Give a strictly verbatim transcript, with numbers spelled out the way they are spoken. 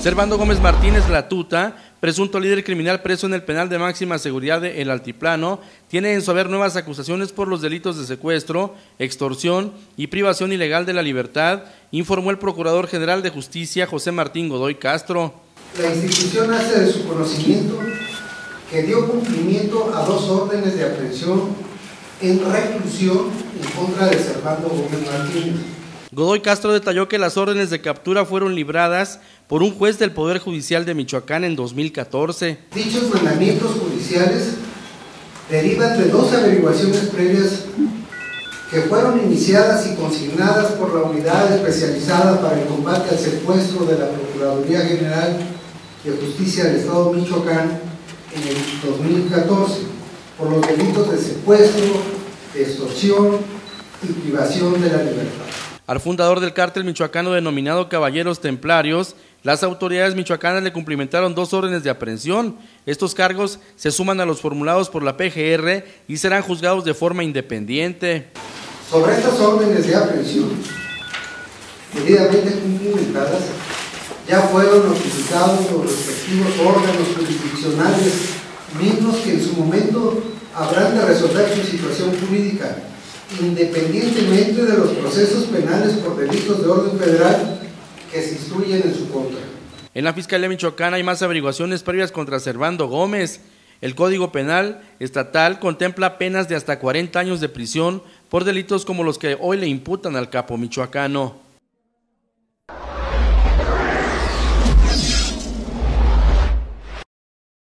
Servando Gómez Martínez La Tuta, presunto líder criminal preso en el penal de máxima seguridad de El Altiplano, tiene en su haber nuevas acusaciones por los delitos de secuestro, extorsión y privación ilegal de la libertad, informó el Procurador General de Justicia José Martín Godoy Castro. La institución hace de su conocimiento que dio cumplimiento a dos órdenes de aprehensión en reclusión en contra de Servando Gómez Martínez. Godoy Castro detalló que las órdenes de captura fueron libradas por un juez del Poder Judicial de Michoacán en dos mil catorce. Dichos mandamientos judiciales derivan de dos averiguaciones previas que fueron iniciadas y consignadas por la Unidad Especializada para el Combate al Secuestro de la Procuraduría General de Justicia del Estado de Michoacán en el dos mil catorce, por los delitos de secuestro, de extorsión y privación de la libertad. Al fundador del cártel michoacano denominado Caballeros Templarios, las autoridades michoacanas le cumplimentaron dos órdenes de aprehensión. Estos cargos se suman a los formulados por la P G R y serán juzgados de forma independiente. Sobre estas órdenes de aprehensión, debidamente cumplimentadas, ya fueron notificados los respectivos órganos jurisdiccionales, mismos que en su momento habrán de resolver su situación jurídica, independientemente de los procesos penales por delitos de orden federal que se instruyen en su contra. En la Fiscalía Michoacana hay más averiguaciones previas contra Servando Gómez. El Código Penal Estatal contempla penas de hasta cuarenta años de prisión por delitos como los que hoy le imputan al capo michoacano.